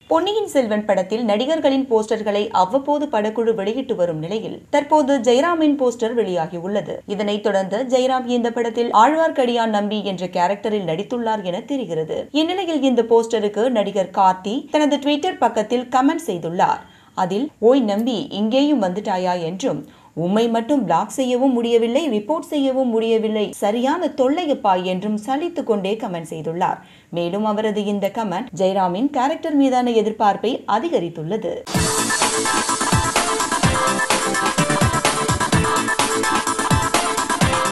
பொன்னியின் செல்வன் படத்தில் நடிகர்களின் போஸ்டர்களை அவ்வப்போது படக்குழு வெளியிட்டு வரும் நிலையில் தற்போது ஜெயராமின் போஸ்டர் வெளியாகியுள்ளது. இதனைத் தொடர்ந்து ஜெயராம் இந்த படத்தில் ஆழ்வார்க்கடியான் நம்பி என்ற கேரக்டரில் நடித்துள்ளார் என தெரிகிறது. இந்நிலையில் இந்த போஸ்டருக்கு நடிகர் கார்த்தி தனது ட்விட்டர் பக்கத்தில் கமெண்ட் செய்துள்ளார். அதில், ஓய் நம்பி, இங்கேயும் வந்துட்டாயா என்றும், உம்மை மட்டும் பிளாக் செய்யவும் முடியவில்லை, ரிப்போர்ட் செய்யவும் முடியவில்லை, சரியான தொல்லையப்பா என்றும் சலித்துக் கொண்டே கமெண்ட் செய்துள்ளார். மேலும் அவரது இந்த கமெண்ட் ஜெயராமின் கேரக்டர் மீதான எதிர்பார்ப்பை அதிகரித்துள்ளது.